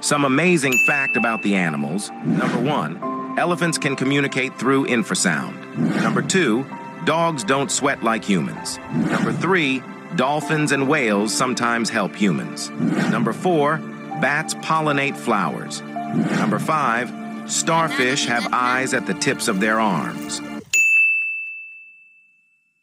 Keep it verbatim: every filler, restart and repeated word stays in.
Some amazing fact about the animals. Number one, elephants can communicate through infrasound. Number two, dogs don't sweat like humans. Number three, dolphins and whales sometimes help humans. Number four, bats pollinate flowers. Number five, starfish have eyes at the tips of their arms.